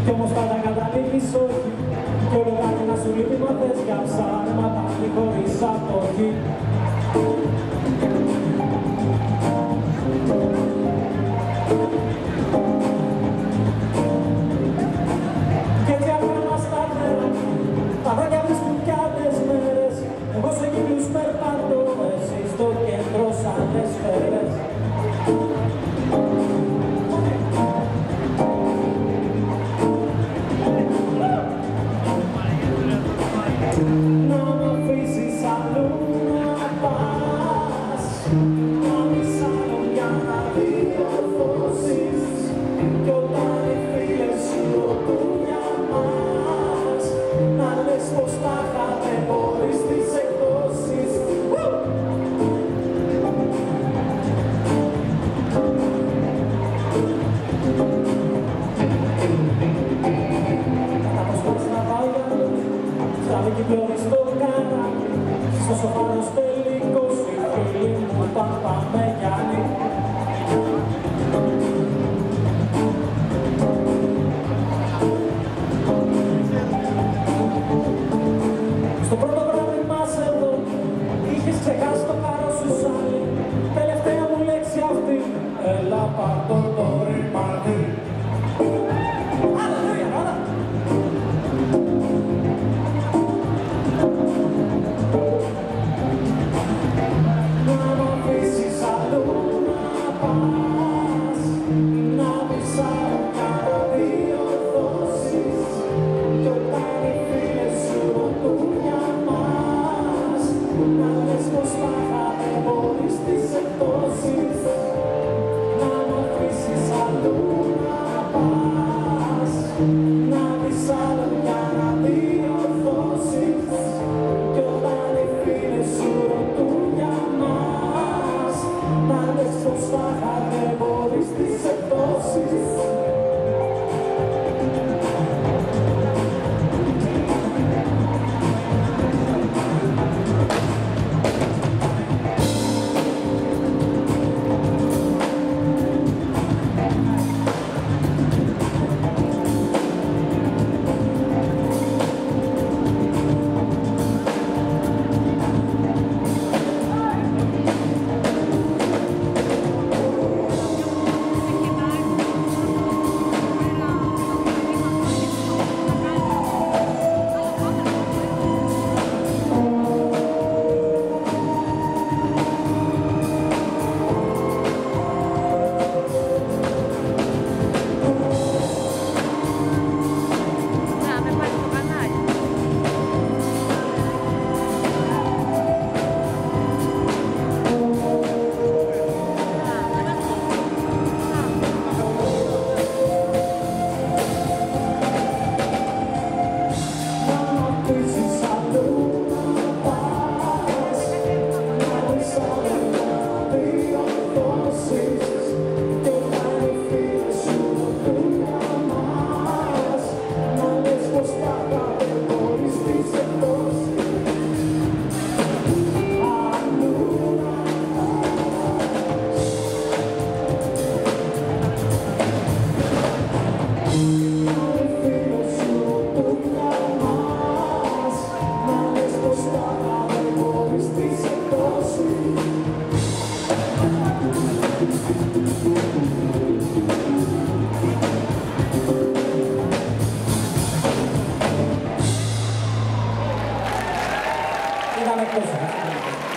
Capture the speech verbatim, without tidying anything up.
Κι όμως πάντα καταλήγεις όχι. Κι όλο κάτι να σου λείπει μα θες για ψάρεματα χωρίς αποχή. Κι έτσι αφήνοντας τα νερά, τα βράδια βρίσκουν κι άλλες μέρες. Εγώ σε κύκλους περπατώ, εσύ στο κέντρο σαν τις σφαίρες. Να μ' αφήσεις αλλού να πας, να βρεις άλλο για να διορθώσεις. Κι όταν οι φίλες σου ρωτούν για μας, να λες πως τα είχατε χωρίς τις εκδόσεις. Κατά πως πας να πάω για αλλού, στραβή κυκλώνεις το κανάλι. Στο σοφάρος τελικός οι φίλοι μου πάμε Γιάννη. Στο πρώτο βράδυ μας εδώ είχες ξεχάσει το χαρό σου σάλι. Τελευταία μου λέξη αυτή, έλα πάρ' το το ρημάδι. Ήταν εκτός.